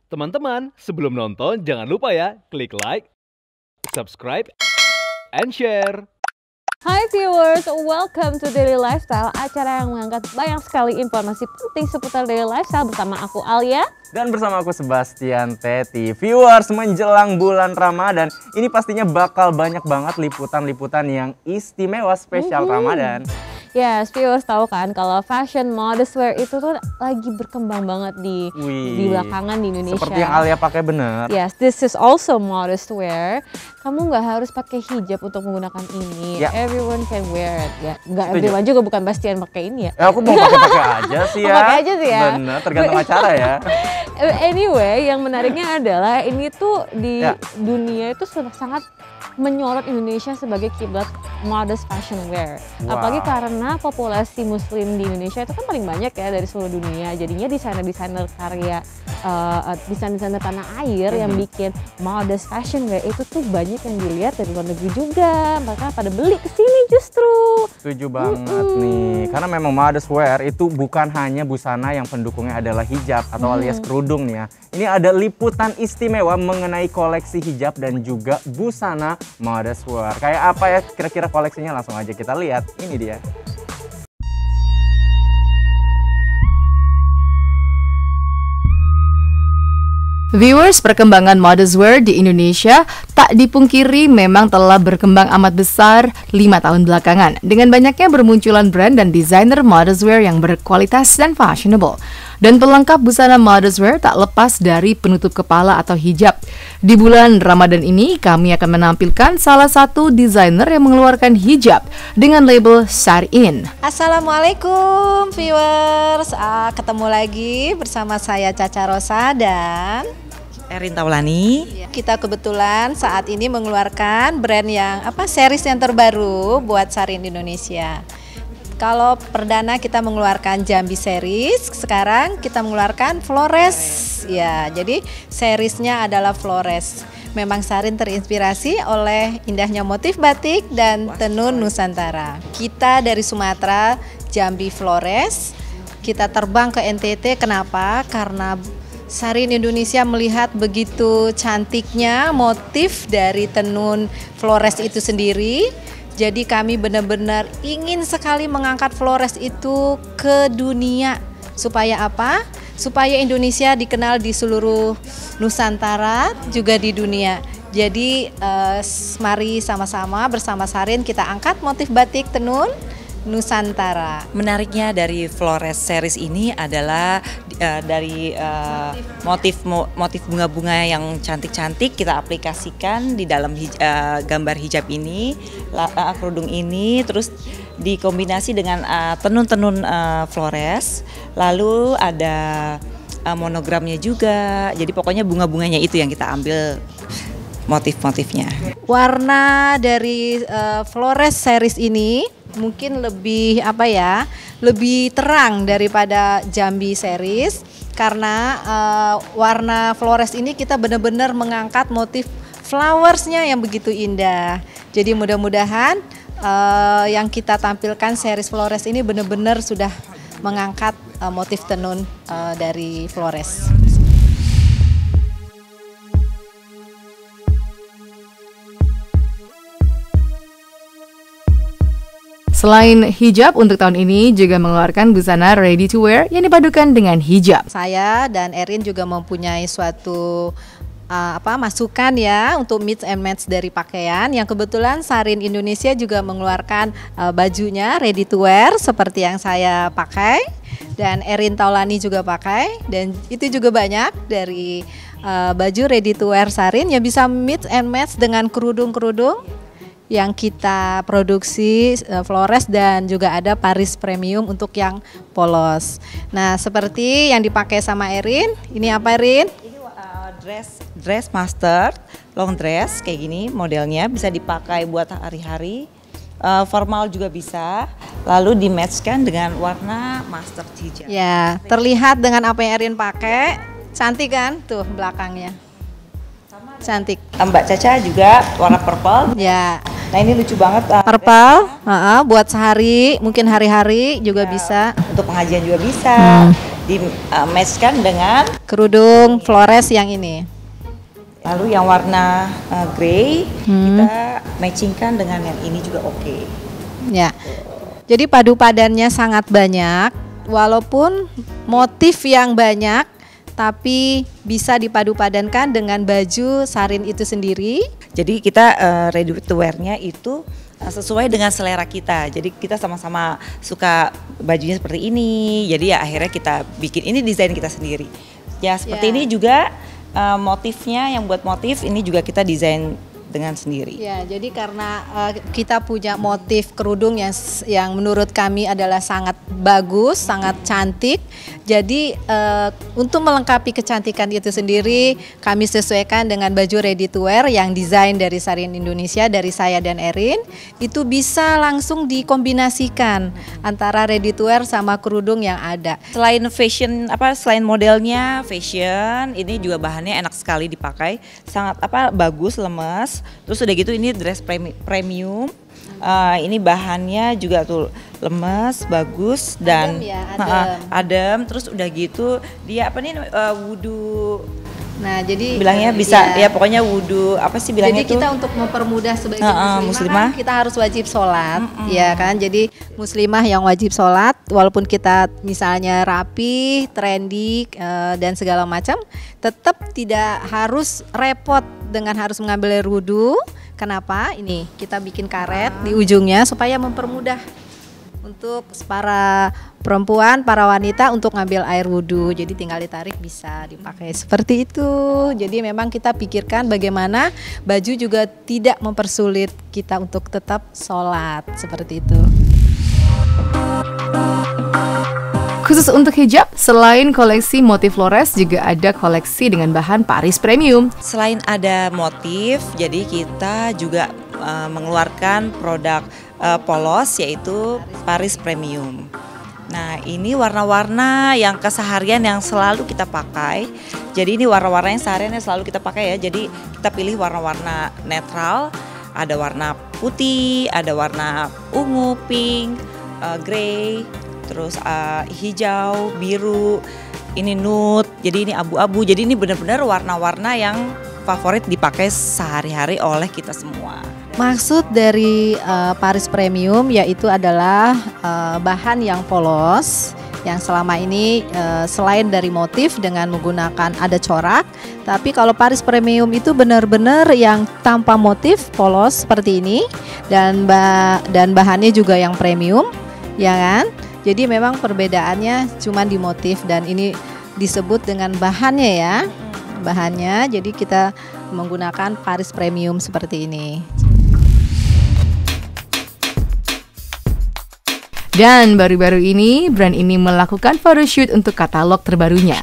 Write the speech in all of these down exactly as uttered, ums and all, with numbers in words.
Teman-teman, sebelum nonton jangan lupa ya klik like, subscribe, and share. Hai viewers, welcome to Daily Lifestyle, acara yang mengangkat banyak sekali informasi penting seputar daily lifestyle bersama aku Alia. Dan bersama aku Sebastian Teti. Viewers, menjelang bulan Ramadan, ini pastinya bakal banyak banget liputan-liputan yang istimewa spesial mm-hmm. Ramadan. Yes, viewers tahu kan kalau fashion modest wear itu tuh lagi berkembang banget di Wih, di belakangan di Indonesia. Seperti yang Alia pakai bener. Yes, this is also modest wear. Kamu nggak harus pakai hijab untuk menggunakan ini. Ya. Everyone can wear it. Ya, nggak everyone juga, bukan Bastian pakai ini ya. Ya aku mau pakai-pakai aja sih ya. Pakai aja sih ya. Bener, tergantung acara ya. Anyway, yang menariknya adalah ini tuh di ya. dunia itu sudah sangat menyorot Indonesia sebagai kiblat modest fashion wear. Wow. Apalagi karena populasi muslim di Indonesia itu kan paling banyak ya dari seluruh dunia. Jadinya desainer-desainer karya, uh, desainer-desainer tanah air mm-hmm. yang bikin modest fashion wear itu tuh banyak yang dilihat dari luar negeri juga. Mereka pada beli ke sini justru. Setuju banget mm-hmm. nih. Karena memang modest wear itu bukan hanya busana yang pendukungnya adalah hijab atau mm-hmm. alias kerudung nih ya. Ini ada liputan istimewa mengenai koleksi hijab dan juga busana modest wear. Kayak apa ya kira-kira koleksinya, langsung aja kita lihat. Ini dia. Viewers, perkembangan modest wear di Indonesia tak dipungkiri memang telah berkembang amat besar lima tahun belakangan dengan banyaknya bermunculan brand dan desainer modest wear yang berkualitas dan fashionable. Dan pelengkap busana modest wear tak lepas dari penutup kepala atau hijab. Di bulan Ramadan ini kami akan menampilkan salah satu desainer yang mengeluarkan hijab dengan label Sarin. Assalamualaikum viewers, ah, ketemu lagi bersama saya Caca Rosa dan Erin Taulani. Kita kebetulan saat ini mengeluarkan brand yang apa series yang terbaru buat Sarin Indonesia. Kalau perdana kita mengeluarkan Jambi series, sekarang kita mengeluarkan Flores. Ya, jadi seriesnya adalah Flores. Memang Sarin terinspirasi oleh indahnya motif batik dan tenun Nusantara. Kita dari Sumatera, Jambi Flores. Kita terbang ke N T T, kenapa? Karena Sarin Indonesia melihat begitu cantiknya motif dari tenun Flores itu sendiri. Jadi kami benar-benar ingin sekali mengangkat Flores itu ke dunia. Supaya apa? Supaya Indonesia dikenal di seluruh Nusantara, juga di dunia. Jadi eh, mari sama-sama bersama Sarin kita angkat motif batik tenun Nusantara. Menariknya dari Flores series ini adalah uh, dari uh, motif motif bunga-bunga yang cantik-cantik kita aplikasikan di dalam hij uh, gambar hijab ini, uh, kerudung ini, terus dikombinasi dengan tenun-tenun uh, uh, Flores. Lalu ada uh, monogramnya juga. Jadi pokoknya bunga-bunganya itu yang kita ambil motif-motifnya. Warna dari uh, Flores series ini mungkin lebih apa ya, lebih terang daripada Jambi series karena uh, warna Flores ini kita benar-benar mengangkat motif flowersnya yang begitu indah. Jadi mudah-mudahan uh, yang kita tampilkan series Flores ini benar-benar sudah mengangkat uh, motif tenun uh, dari Flores. Selain hijab, untuk tahun ini juga mengeluarkan busana ready to wear yang dipadukan dengan hijab. Saya dan Erin juga mempunyai suatu uh, apa masukan ya untuk mix and match dari pakaian yang kebetulan Sarin Indonesia juga mengeluarkan uh, bajunya ready to wear seperti yang saya pakai dan Erin Taulani juga pakai, dan itu juga banyak dari uh, baju ready to wear Sarin yang bisa mix and match dengan kerudung-kerudung yang kita produksi uh, Flores dan juga ada Paris Premium untuk yang polos. Nah, seperti yang dipakai sama Erin, ini apa Erin? Ini uh, dress dress master, long dress kayak gini modelnya, bisa dipakai buat hari-hari, uh, formal juga bisa. Lalu di-matchkan dengan warna master hijab. Ya, terlihat dengan apa yang Erin pakai, cantik kan? Tuh belakangnya. Cantik. Mbak Caca juga warna purple. Ya. Nah ini lucu banget. Uh, Purple, uh, uh, buat sehari, mungkin hari-hari juga ya, bisa. Untuk pengajian juga bisa. Hmm. di uh, matchkan dengan kerudung Flores yang ini. lalu yang warna uh, grey Hmm. kita matchingkan dengan yang ini juga oke. Ya. Jadi padu padannya sangat banyak, walaupun motif yang banyak, tapi bisa dipadu padankan dengan baju Sarin itu sendiri. Jadi kita uh, ready to wear-nya itu uh, sesuai dengan selera kita. Jadi kita sama-sama suka bajunya seperti ini. Jadi ya akhirnya kita bikin ini desain kita sendiri. Ya seperti Ya. ini juga uh, motifnya yang buat motif ini juga kita desain dengan sendiri. Ya, jadi karena uh, kita punya motif kerudung yang yang menurut kami adalah sangat bagus, sangat cantik. Jadi uh, untuk melengkapi kecantikan itu sendiri, kami sesuaikan dengan baju ready to wear yang desain dari Sarin Indonesia, dari saya dan Erin. Itu bisa langsung dikombinasikan antara ready to wear sama kerudung yang ada. Selain fashion apa selain modelnya fashion, ini juga bahannya enak sekali dipakai, sangat apa bagus, lemes. Terus udah gitu ini dress premi- premium. Uh, ini bahannya juga tuh lemes, bagus dan Adem ya, adem. uh, adem. Terus udah gitu dia apa nih uh, wudu. Nah, jadi Bilangnya eh, bisa ya, pokoknya wudu apa sih bilangnya Jadi kita tuh? untuk mempermudah sebagai Uh, uh, muslimah, muslimah. kan kita harus wajib sholat, ya kan? Jadi muslimah yang wajib sholat, walaupun kita misalnya rapi, trendy eh, dan segala macam, tetap tidak harus repot dengan harus mengambil air wudhu. Kenapa? Ini kita bikin karet di ujungnya supaya mempermudah untuk para perempuan, para wanita untuk ngambil air wudhu. Jadi tinggal ditarik bisa dipakai seperti itu. Jadi memang kita pikirkan bagaimana baju juga tidak mempersulit kita untuk tetap sholat seperti itu. Khusus untuk hijab, selain koleksi motif Flores, juga ada koleksi dengan bahan Paris Premium. Selain ada motif, jadi kita juga uh, mengeluarkan produk uh, polos yaitu Paris Premium. Nah, ini warna-warna yang keseharian yang selalu kita pakai. Jadi ini warna-warna yang seharian yang selalu kita pakai ya. Jadi kita pilih warna-warna netral. Ada warna putih, ada warna ungu, pink, uh, grey, terus uh, hijau, biru, ini nude, jadi ini abu-abu. Jadi ini benar-benar warna-warna yang favorit dipakai sehari-hari oleh kita semua. Maksud dari uh, Paris Premium yaitu adalah uh, bahan yang polos, yang selama ini uh, selain dari motif dengan menggunakan ada corak, tapi kalau Paris Premium itu benar-benar yang tanpa motif, polos seperti ini, dan ba dan bahannya juga yang premium, ya kan? Jadi memang perbedaannya cuma di motif, dan ini disebut dengan bahannya ya, bahannya. Jadi kita menggunakan Paris Premium seperti ini. Dan baru-baru ini, brand ini melakukan photoshoot untuk katalog terbarunya.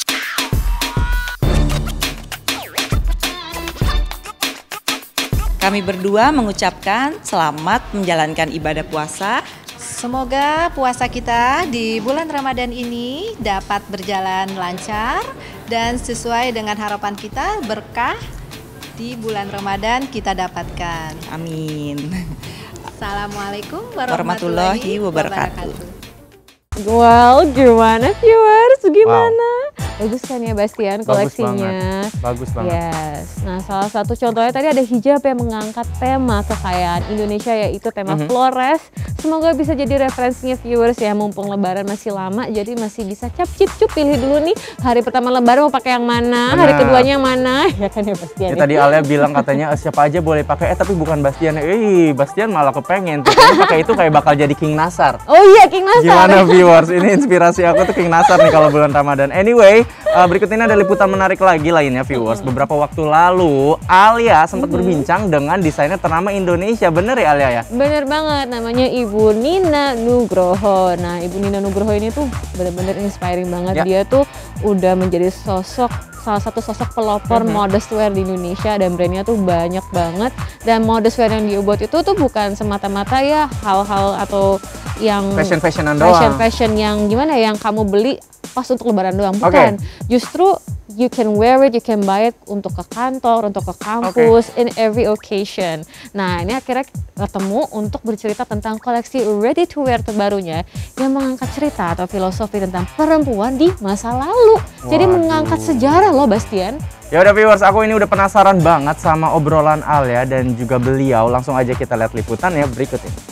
Kami berdua mengucapkan selamat menjalankan ibadah puasa. Semoga puasa kita di bulan Ramadan ini dapat berjalan lancar dan sesuai dengan harapan kita, berkah di bulan Ramadan kita dapatkan. Amin. Assalamualaikum Warahmatullahi warahmatullahi wabarakatuh. wabarakatuh. Wow, gimana viewers? Gimana? Bagus kan ya Bastian Bagus koleksinya? banget. Bagus banget. Yes. Nah, salah satu contohnya tadi ada hijab yang mengangkat tema kekayaan Indonesia, yaitu tema Mhm. Flores. Semoga bisa jadi referensinya viewers ya, mumpung lebaran masih lama, jadi masih bisa cap cip cup pilih dulu nih hari pertama lebaran mau pakai yang mana, hari Benar. keduanya yang mana. Ya kan ya Bastian. Ya, tadi Alia bilang katanya "Eh, siapa aja boleh pakai, eh tapi bukan Bastian. Eh, Bastian malah kepengen. Pokoknya pakai itu kayak bakal jadi King Nasar. Oh iya, King Nasar. Gimana viewers? Ini inspirasi aku tuh King Nasar nih kalau bulan Ramadan. Anyway, uh, berikut ini ada liputan menarik lagi lainnya viewers. Beberapa waktu lalu Alia sempat berbincang dengan desainer ternama Indonesia. Bener ya Alia ya? Bener banget, namanya Ibu Nina Nugroho. Nah, Ibu Nina Nugroho ini tuh bener-bener inspiring banget. Ya. Dia tuh udah menjadi sosok, salah satu sosok pelopor Mhm. modest wear di Indonesia, dan brandnya tuh banyak banget. Dan modest wear yang dia buat itu tuh bukan semata-mata ya hal-hal atau yang Fashion-fashionan doang. fashion fashion yang gimana ya, yang kamu beli pas untuk lebaran doang, bukan. Justru you can wear it, you can buy it untuk ke kantor, untuk ke kampus, okay. in every occasion. Nah, ini akhirnya ketemu untuk bercerita tentang koleksi ready to wear terbarunya yang mengangkat cerita atau filosofi tentang perempuan di masa lalu. Waduh. Jadi mengangkat sejarah loh, Bastian. Ya udah viewers, aku ini udah penasaran banget sama obrolan Alia dan juga beliau. Langsung aja kita lihat liputan ya berikut ini.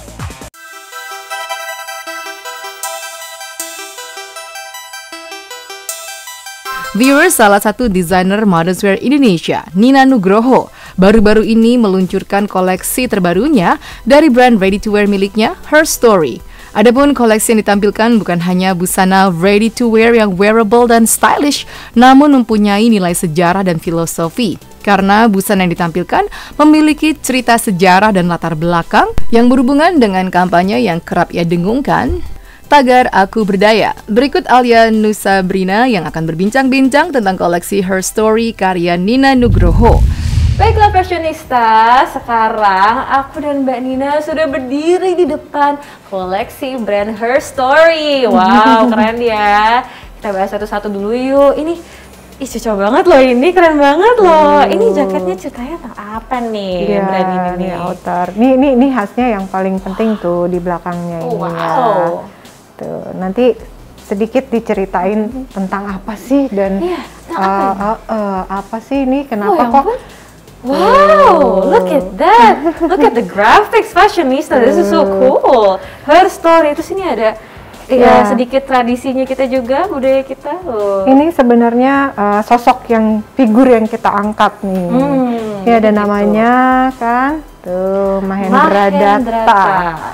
Viewers, salah satu desainer modest wear Indonesia, Nina Nugroho, baru-baru ini meluncurkan koleksi terbarunya dari brand ready to wear miliknya, Her Story. Adapun koleksi yang ditampilkan bukan hanya busana ready to wear yang wearable dan stylish, namun mempunyai nilai sejarah dan filosofi. Karena busana yang ditampilkan memiliki cerita sejarah dan latar belakang yang berhubungan dengan kampanye yang kerap ia dengungkan, Tagar Aku Berdaya. Berikut Alia Nusabrina yang akan berbincang-bincang tentang koleksi Her Story karya Nina Nugroho. Baiklah fashionista, sekarang aku dan Mbak Nina sudah berdiri di depan koleksi brand Her Story. Wow, keren ya. Kita bahas satu-satu dulu yuk. Ini ih cocok banget loh, ini keren banget loh. Ini jaketnya ceritanya tentang apa nih? Iya, brand ini nih. Nih outer. Nih, nih, nih khasnya yang paling penting tuh di belakangnya Oh, ini wow. ya. Tuh, nanti sedikit diceritain tentang apa sih dan Iya, uh, apa ini? uh, uh, apa sih ini Oh, kenapa ya kok ampun. Wow, look at that. Look at the graphics, fashionista. This is so cool. Her Story. Terus ini ada ya, Ya. sedikit tradisinya kita juga, budaya kita loh. ini sebenarnya uh, sosok yang figur yang kita angkat nih. Hmm, Ini ada gitu. namanya kan, tuh Mahendra, Mahendra Datta.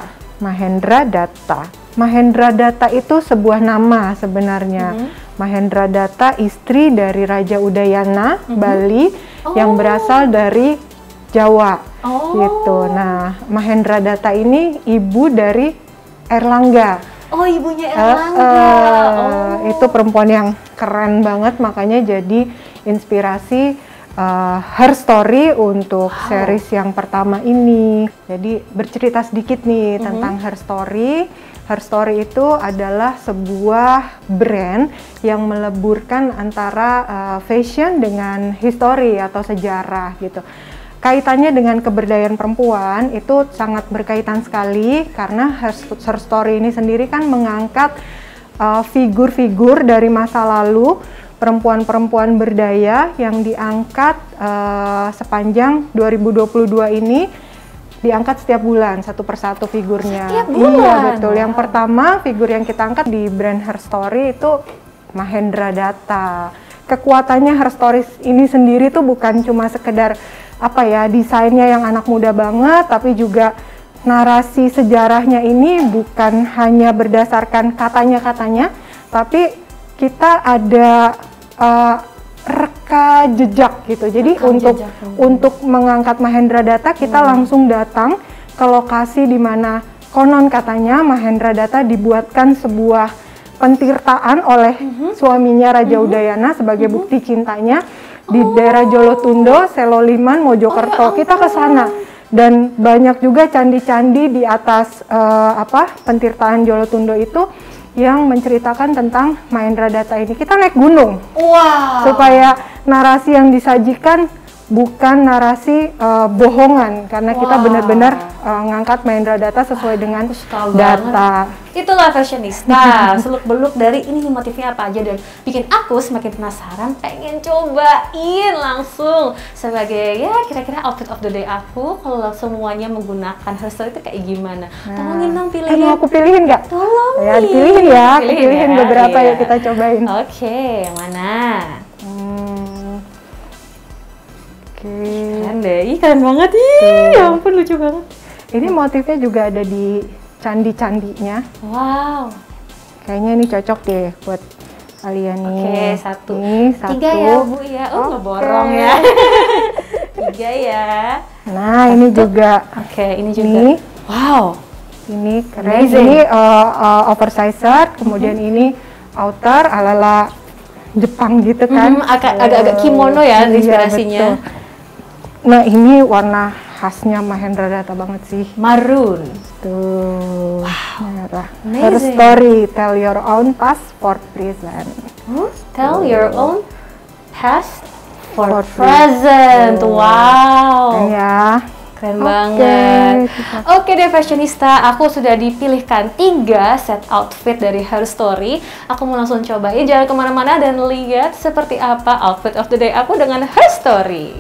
Mahendra Datta. Mahendra Datta itu sebuah nama sebenarnya. Mhm. Mahendra Datta istri dari Raja Udayana Mhm. Bali Oh. yang berasal dari Jawa. Oh. Gitu. Nah, Mahendra Datta ini ibu dari Erlangga. Oh, ibunya Eh, Erlangga. eh, Oh. Itu perempuan yang keren banget, makanya jadi inspirasi uh, Her Story untuk Wow. series yang pertama ini. Jadi bercerita sedikit nih Mhm. tentang Her Story. Her Story itu adalah sebuah brand yang meleburkan antara uh, fashion dengan history atau sejarah gitu. Kaitannya dengan keberdayaan perempuan itu sangat berkaitan sekali karena Her, Her Story ini sendiri kan mengangkat uh, figur-figur dari masa lalu perempuan-perempuan berdaya yang diangkat uh, sepanjang dua ribu dua puluh dua ini, diangkat setiap bulan satu persatu figurnya. Setiap bulan? Iya betul. Yang Wow. pertama figur yang kita angkat di brand Her Story itu Mahendra Datta. Kekuatannya Her Story ini sendiri tuh bukan cuma sekedar apa ya desainnya yang anak muda banget, tapi juga narasi sejarahnya ini bukan hanya berdasarkan katanya-katanya, tapi kita ada uh, reka jejak gitu. Jadi Rekam untuk jejak. untuk mengangkat Mahendra Datta kita langsung datang ke lokasi di mana konon katanya Mahendra Datta dibuatkan sebuah pentirtaan oleh suaminya Raja Udayana sebagai bukti cintanya di daerah Jolotundo, Seloliman, Mojokerto. Kita ke sana dan banyak juga candi-candi di atas eh, apa pentirtaan Jolotundo itu yang menceritakan tentang Mahendra Datta ini. Kita naik gunung Wow. supaya narasi yang disajikan bukan narasi uh, bohongan, karena kita Wow. benar-benar uh, ngangkat Mahendra Datta sesuai dengan suka data. Itulah fashionista, seluk-beluk dari ini nih motifnya apa aja dan bikin aku semakin penasaran, pengen cobain langsung sebagai ya kira-kira outfit of the day aku kalau langsung semuanya menggunakan Her Story itu kayak gimana. Tolongin dong Eh, pilihin. mau aku pilihin nggak? Tolong Ya, nih. dipilihin ya, aku Pilihin pilihin ya, beberapa iya. yuk kita cobain. Oke, yang mana? Hmm. Oke. Keren deh, ih keren banget, ih ya ampun lucu banget. Ini motifnya juga ada di candi-candinya. Wow. Kayaknya ini cocok deh buat kalian nih. Oke, satu. Nih, satu. Tiga ya Bu ya, oh Oke. ngeborong ya. Tiga ya. Nah, ini juga. Oke, ini juga. Nih. Wow. Ini keren. Amazing. Ini uh, uh, oversized, kemudian ini outer ala-ala Jepang gitu kan. Mhm, agak- agak-agak kimono ya Iya, inspirasinya. betul. Nah, ini warna khasnya Mahendra Datta banget sih. Maroon. Tuh. Merah. Her Amazing. Story, tell your own passport present. Hmm? Tell your own past for, For present. future. Wow. Ya. Keren Oke, banget. kita- Oke deh fashionista, aku sudah dipilihkan tiga set outfit dari Her Story. Aku mau langsung cobain, jangan kemana-mana dan lihat seperti apa outfit of the day aku dengan Her Story.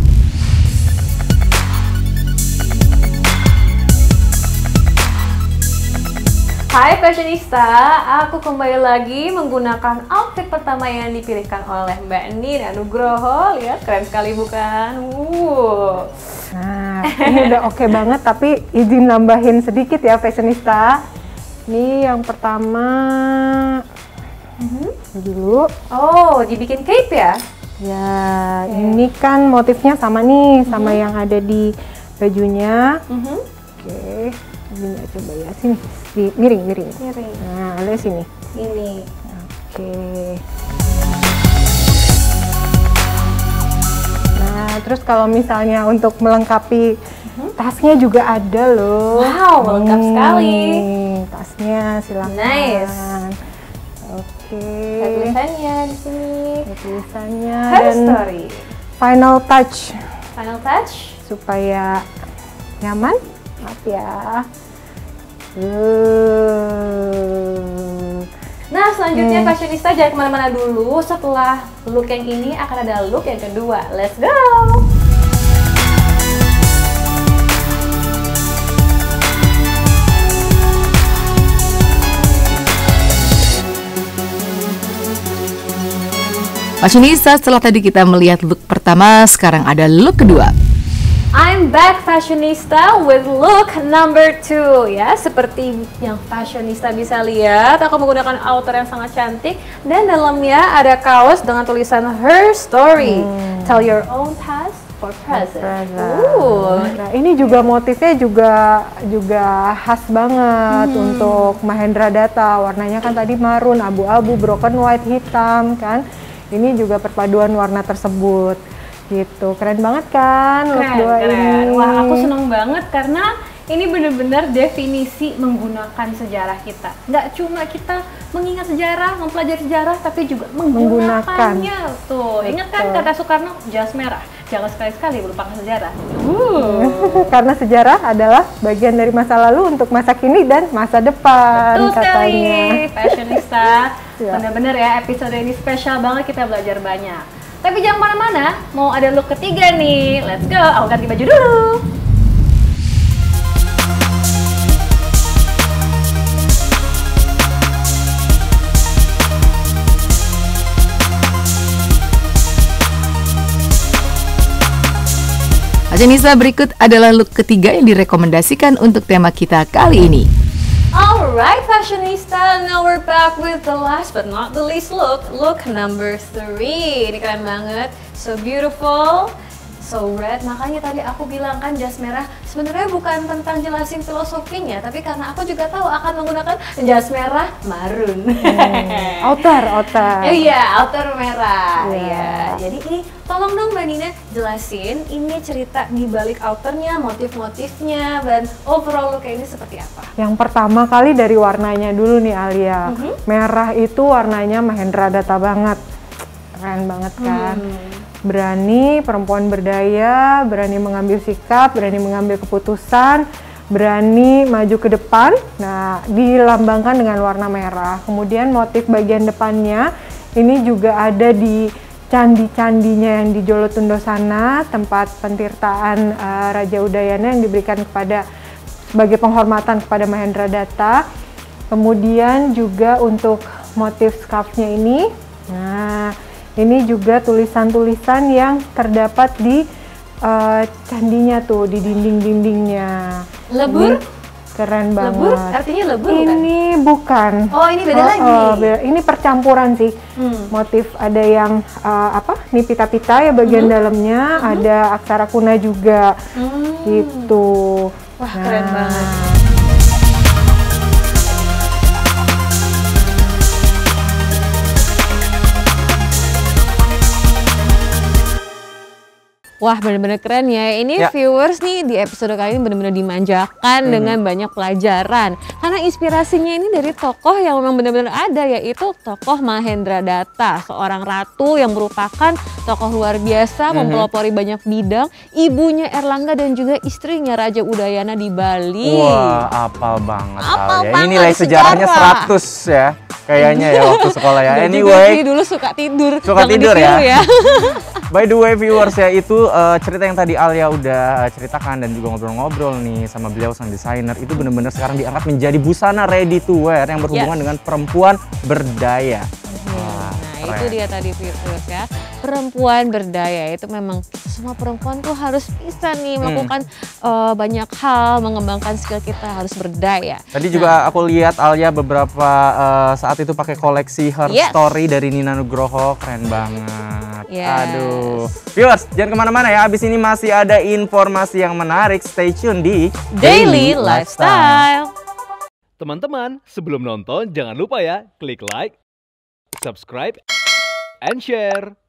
Hai fashionista, aku kembali lagi menggunakan outfit pertama yang dipilihkan oleh Mbak Nina Nugroho. Lihat, keren sekali bukan? Wuh. Nah, ini udah oke banget, tapi izin nambahin sedikit ya fashionista. Ini yang pertama dulu. Oh, dibikin cape ya? Ya, ini kan motifnya sama nih, sama yang ada di bajunya. Mhm. Oke, ini nggak coba ya, sini, di miring, miring. Miring. Nah, lihat sini. Ini. Oke. Nah, terus kalau misalnya untuk melengkapi tasnya juga ada loh. Wow, lengkap sekali. Tasnya silakan. Nice. Oke. Ada tulisannya di sini. Ada tulisannya Her dan Story. final touch Final touch. supaya nyaman. Maaf ya. Uh. Nah, selanjutnya fashionista jangan kemana-mana dulu. Setelah look yang ini akan ada look yang kedua. Let's go! Fashionista, setelah tadi kita melihat look pertama, sekarang ada look kedua. I'm back fashionista with look number two ya. Seperti yang fashionista bisa lihat, aku menggunakan outer yang sangat cantik dan dalamnya ada kaos dengan tulisan Her Story. Tell your own past for present. Present. Ooh. Nah, ini juga motifnya juga juga khas banget untuk Mahendra Data. Warnanya kan tadi marun, abu-abu, broken white, hitam kan. Ini juga perpaduan warna tersebut. Gitu, keren banget kan look Keren, dua keren. ini. Wah, aku seneng banget karena ini benar-benar definisi menggunakan sejarah kita. Nggak cuma kita mengingat sejarah, mempelajari sejarah, tapi juga menggunakannya. Tuh, ingat kan kata Soekarno, jas merah. Jangan sekali-sekali melupakan sejarah. Uh. Karena sejarah adalah bagian dari masa lalu untuk masa kini dan masa depan. Betul sekali, katanya. fashionista. Ya. Benar-benar ya, episode ini spesial banget, kita belajar banyak. Tapi jangan kemana-mana, mau ada look ketiga nih. Let's go, aku ganti baju dulu. Fashionista, berikut adalah look ketiga yang direkomendasikan untuk tema kita kali ini. Alright fashionista, now we're back with the last but not the least look, look number three. Ini keren banget, so beautiful, so red. Makanya tadi aku bilang kan jas merah sebenarnya bukan tentang jelasin filosofinya, tapi karena aku juga tahu akan menggunakan jas merah marun. Hmm. Outer, outer. Eh, Iya, outer merah. Iya. Iya. Jadi ini tolong dong Mbak Nina jelasin ini cerita di balik outernya, motif-motifnya, dan overall look ini seperti apa? Yang pertama kali dari warnanya dulu nih Alia. Mhm. Merah itu warnanya Mahendra Data banget. Keren banget kan. Berani, perempuan berdaya, berani mengambil sikap, berani mengambil keputusan, berani maju ke depan. Nah, dilambangkan dengan warna merah. Kemudian motif bagian depannya ini juga ada di candi-candinya yang di Jolotundo sana, tempat pentirtaan uh, Raja Udayana yang diberikan kepada sebagai penghormatan kepada Mahendra Data. Kemudian juga untuk motif scarf-nya ini, nah ini juga tulisan-tulisan yang terdapat di uh, candinya tuh, di dinding-dindingnya. Lebur? Ini keren banget. Lebur? Artinya lebur bukan? Ini bukan. Oh, ini beda Oh, lagi. oh, beda. Ini percampuran sih. Hmm. Motif ada yang uh, apa? Nih pita-pita ya bagian dalamnya, ada aksara kuna juga. Hmm. Gitu. Wah, keren banget. Wah, bener-bener keren ya. Ini Ya. viewers nih di episode kali ini bener-bener dimanjakan Hmm. dengan banyak pelajaran. Karena inspirasinya ini dari tokoh yang memang benar-benar ada, yaitu tokoh Mahendra Datta, seorang ratu yang merupakan tokoh luar biasa, Mhm. mempelopori banyak bidang, ibunya Erlangga dan juga istrinya Raja Udayana di Bali. Wah, apal banget Apal Alia. Ini banget nilai sejarahnya sejarah. seratus ya. Kayaknya ya waktu sekolah ya. Dan juga Anyway, sih dulu suka tidur. Suka Jangan tidur ya? ditiru ya. by the way viewers ya, itu uh, cerita yang tadi Alia udah uh, ceritakan dan juga ngobrol-ngobrol nih sama beliau sang desainer, itu benar-benar sekarang diangkat menjadi busana ready to wear yang berhubungan Yes. dengan perempuan berdaya. Wah, Nah, itu keren. dia tadi viewers ya. Perempuan berdaya itu memang semua perempuan tuh harus bisa nih Hmm. melakukan uh, banyak hal, mengembangkan skill kita, harus berdaya. Tadi juga aku lihat Alia beberapa uh, saat itu pakai koleksi Her Yes. Story dari Nina Nugroho, keren banget. Yes. Aduh, viewers jangan kemana-mana ya. Abis ini masih ada informasi yang menarik. Stay tune di Daily Lifestyle. Teman-teman, sebelum nonton jangan lupa ya klik like, subscribe, and share.